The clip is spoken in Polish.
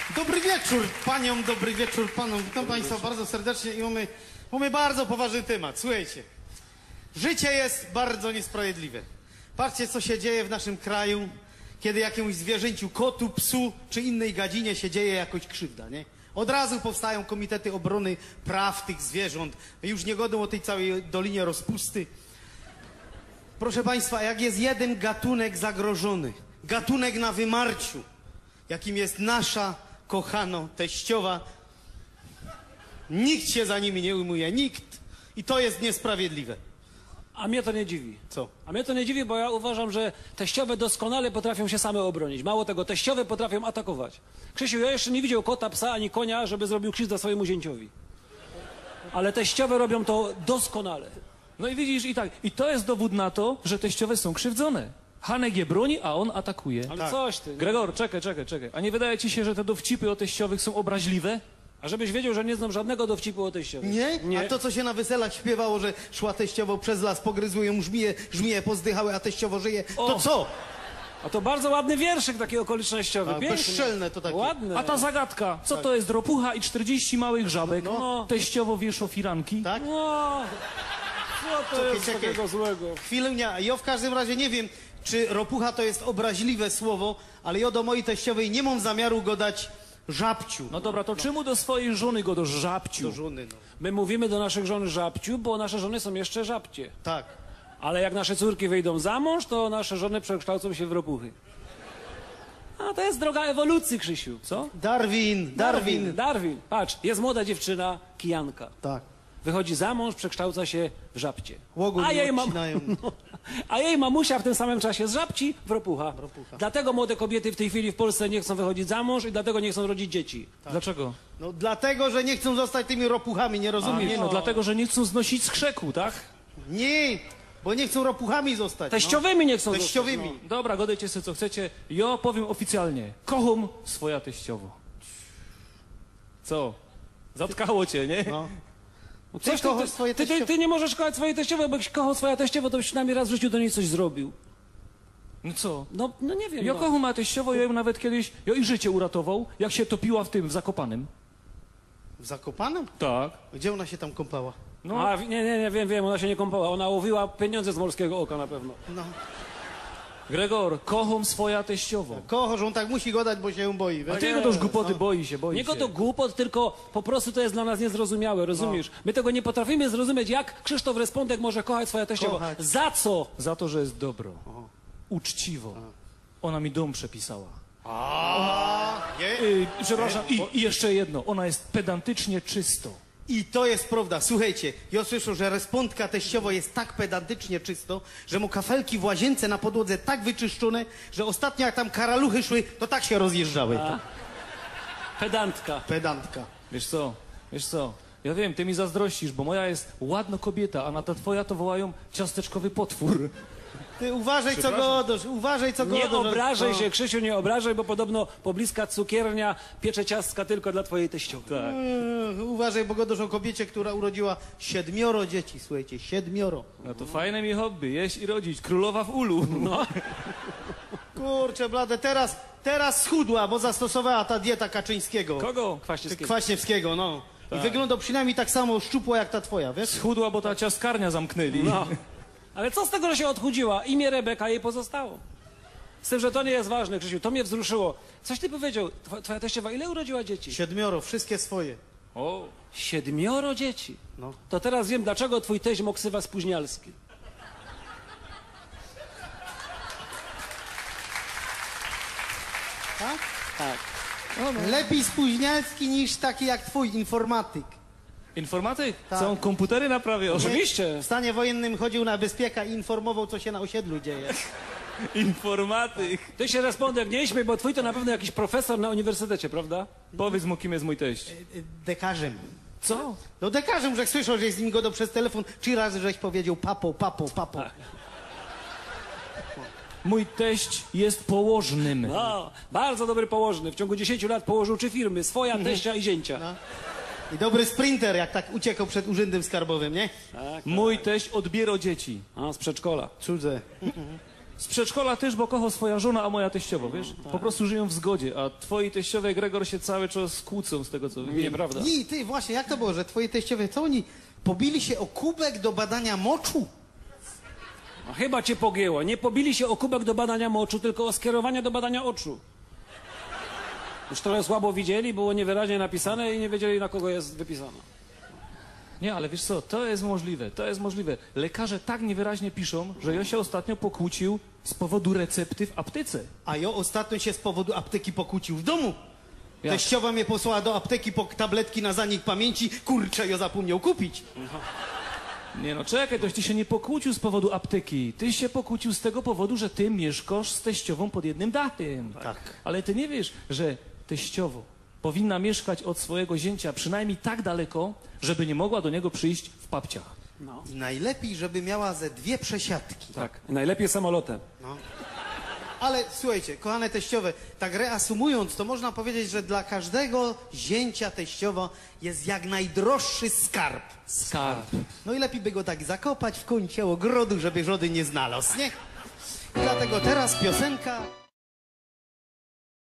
Dobry wieczór paniom, dobry wieczór panom. Witam państwa bardzo serdecznie i mamy bardzo poważny temat. Słuchajcie, życie jest bardzo niesprawiedliwe. Patrzcie, co się dzieje w naszym kraju, kiedy jakiemuś zwierzęciu, kotu, psu czy innej gadzinie się dzieje jakoś krzywda, nie? Od razu powstają komitety obrony praw tych zwierząt. Już nie godzą o tej całej Dolinie Rozpusty. Proszę państwa, jak jest jeden gatunek zagrożony, gatunek na wymarciu, jakim jest nasza kochana teściowa, nikt się za nimi nie ujmuje, nikt. I to jest niesprawiedliwe. A mnie to nie dziwi. Co? A mnie to nie dziwi, bo ja uważam, że teściowe doskonale potrafią się same obronić. Mało tego, teściowe potrafią atakować. Krzysiu, ja jeszcze nie widział kota, psa ani konia, żeby zrobił krzywdę swojemu zięciowi. Ale teściowe robią to doskonale. No i widzisz, i to jest dowód na to, że teściowe są krzywdzone. Hanek je broni, a on atakuje. Ale Tak. coś ty. Gregor, czekaj. A nie wydaje ci się, że te dowcipy o teściowych są obraźliwe? A żebyś wiedział, że nie znam żadnego dowcipu o teściowych. Nie? Nie. A to, co się na weselach śpiewało, że szła teściowo przez las, pogryzły ją żmije pozdychały, a teściowo żyje, to O! co? A to bardzo ładny wierszyk taki okolicznościowy. A, Piękny. bezczelne to takie. Ładne. A ta zagadka, co to jest? Ropucha i 40 małych żabek? No. Teściowo wieszą firanki? Tak? No. Co to jest Czekaj. takiego złego? Chwilę, nie. Ja w każdym razie nie wiem, czy ropucha to jest obraźliwe słowo, ale ja do mojej teściowej nie mam zamiaru go dać żabciu. No dobra, to czemu do swojej żony go do żabciu? Do żony, no. My mówimy do naszych żon żabciu, bo nasze żony są jeszcze żabcie. Tak. Ale jak nasze córki wyjdą za mąż, to nasze żony przekształcą się w ropuchy. A to jest droga ewolucji, Krzysiu. Co? Darwin. Patrz, jest młoda dziewczyna, kijanka. Tak. Wychodzi za mąż, przekształca się w żabcie. Łogu A nie jej, odcinają. a jej mamusia w tym samym czasie z żabci w ropucha. Ropucha. Dlatego młode kobiety w tej chwili w Polsce nie chcą wychodzić za mąż i dlatego nie chcą rodzić dzieci. Dlaczego? No dlatego, że nie chcą zostać tymi ropuchami, nie A rozumiesz? nie, no dlatego, że nie chcą znosić skrzeku, tak? Nie, bo nie chcą ropuchami zostać. Teściowymi nie chcą Teściowymi. zostać, Dobra, godajcie sobie co chcecie. Ja powiem oficjalnie. Kocham swoja teściowo. Co? Zatkało cię, nie? No. No. Ty kochasz swoje teściowe. Ty nie możesz kochać swojej teściowej, bo jakbyś kochał swoją teściową, to byś przynajmniej raz w życiu do niej coś zrobił. No co? No nie wiem. Ja no. kocham moją teściową, ja ją nawet kiedyś, ja i życie uratował, jak się topiła w Zakopanem. W Zakopanem? Tak. Gdzie ona się tam kąpała? No, A, nie, wiem, ona się nie kąpała. Ona łowiła pieniądze z morskiego oka na pewno. No. Gregor, kocham swoja teściową. Kochasz, on tak musi go dać, bo się ją boi. A Wiesz? ty jego to już głupoty, boi się. Nie go to głupot, tylko po prostu to jest dla nas niezrozumiałe, rozumiesz? My tego nie potrafimy zrozumieć, jak Krzysztof Respondek może kochać swoją teściową. Kochać. Za co? Za to, że jest dobro. Uczciwo. Ona mi dom przepisała. Nie? Przepraszam, i jeszcze jedno. Ona jest pedantycznie czysto. I to jest prawda. Słuchajcie, ja słyszę, że respondka teściowo jest tak pedantycznie czysto, że mu kafelki w łazience na podłodze tak wyczyszczone, że ostatnio jak tam karaluchy szły, to tak się rozjeżdżały. Pedantka. Pedantka. Wiesz co? Ja wiem, ty mi zazdrościsz, bo moja jest ładna kobieta, a na ta twoja to wołają ciasteczkowy potwór. Ty uważaj, co godasz, uważaj, co Nie godasz. obrażaj się, Krzysiu, nie obrażaj, bo podobno pobliska cukiernia piecze ciastka tylko dla twojej teściowej. Tak. Uważaj, bo godasz o kobiecie, która urodziła 7 dzieci, słuchajcie, 7. No to fajne mi hobby, jeść i rodzić. Królowa w ulu. No. Kurczę blade, teraz schudła, bo zastosowała ta dieta Kaczyńskiego. Kogo? Kwaśniewskiego, no. I wygląda przynajmniej tak samo szczupło jak ta twoja, wiesz? Schudła, bo ta ciastkarnia zamknęli. No. Ale co z tego, że się odchudziła? Imię Rebeka jej pozostało. Z tym, że to nie jest ważne, Krzysiu, to mnie wzruszyło. Coś ty powiedział, twoja teściowa ile urodziła dzieci? 7, wszystkie swoje. O, 7 dzieci. No. To teraz wiem, dlaczego twój teść ma ksywa spóźnialski. Tak? Tak. Lepiej spóźnialski niż taki jak twój informatyk. informatyk? Tak. Co on komputery naprawiał? Oczywiście. W stanie wojennym chodził na bezpiekę i informował, co się na osiedlu dzieje. Informatyk. Ty się Respondek nie śmiej, bo twój to na pewno jakiś profesor na uniwersytecie, prawda? Powiedz mu, kim jest mój teść. Dekarzem. Co? No dekarzem, że słyszał, że z nim godał przez telefon, 3 razy żeś powiedział papo. Mój teść jest położnym. No, bardzo dobry położny. W ciągu 10 lat położył 3 firmy. Swoja, teścia i zięcia. No. I dobry sprinter, jak tak uciekał przed urzędem skarbowym, nie? Tak. Mój teść odbiera dzieci. A, z przedszkola. Cudze. Z przedszkola też, bo kocha swoja żona, a moja teściowa, wiesz? Po prostu żyją w zgodzie, a twoi teściowie, Gregor, się cały czas kłócą z tego, co wiem. Nieprawda. I ty, właśnie, jak to było, że twoi teściowie, co oni pobili się o kubek do badania moczu? A chyba cię pogięło. Nie pobili się o kubek do badania moczu, tylko o skierowanie do badania oczu. Już trochę słabo widzieli, było niewyraźnie napisane i nie wiedzieli, na kogo jest wypisane. Nie, ale wiesz co, to jest możliwe, to jest możliwe. Lekarze tak niewyraźnie piszą, że ja się ostatnio pokłócił z powodu recepty w aptece. A ja ostatnio się z powodu apteki pokłócił w domu. Jak? Teściowa mnie posłała do apteki po tabletki na zanik pamięci. Kurczę, ja zapomniał kupić. Nie no, czekaj, toś ty się nie pokłócił z powodu apteki. Ty się pokłócił z tego powodu, że ty mieszkasz z teściową pod jednym dachem. Tak. Ale ty nie wiesz, że teściowo powinna mieszkać od swojego zięcia przynajmniej tak daleko, żeby nie mogła do niego przyjść w papciach. No. I najlepiej, żeby miała ze 2 przesiadki. Tak. Najlepiej samolotem. Ale słuchajcie, kochane teściowe, tak reasumując, to można powiedzieć, że dla każdego zięcia teściowo jest jak najdroższy skarb. Skarb. No i lepiej by go tak zakopać w kącie ogrodu, żeby żody nie znalazł, nie? I dlatego teraz piosenka...